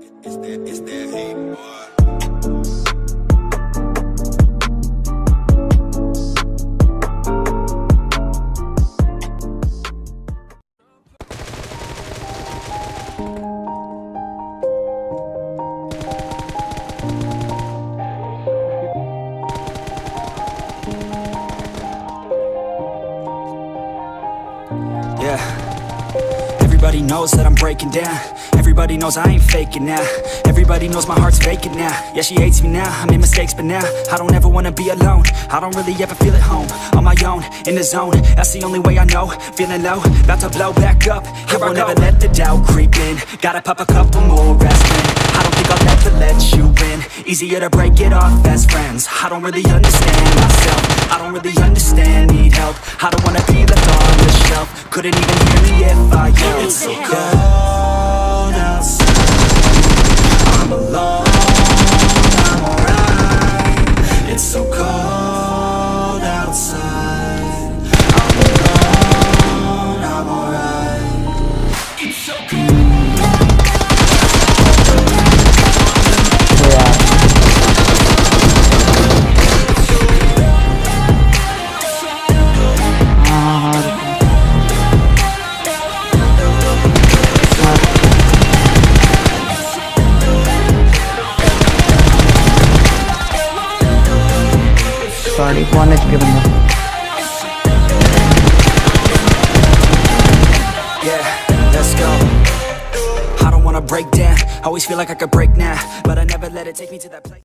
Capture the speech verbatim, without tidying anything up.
It's that, it's that heat, boy. Everybody knows that I'm breaking down. Everybody knows I ain't faking now. Everybody knows my heart's vacant now. Yeah, she hates me now, I made mistakes but now I don't ever wanna be alone. I don't really ever feel at home. On my own, in the zone, that's the only way I know. Feeling low, about to blow back up. Here I won't ever let the doubt creep in. Gotta pop a couple more aspirin. I don't think I'll ever let you in. Easier to break it off as friends. I don't really understand myself. I don't really understand, need help. I don't wanna be left on the shelf. Couldn't even hear me if I yelled. It's so cold outside. I'm alone, I'm alright. It's so cold outside. I'm alone, I'm alright. It's so cold. Sorry, one H P बंदा. Yeah, let's go. I don't wanna break down. Always feel like I could break now, but I never let it take me to that place.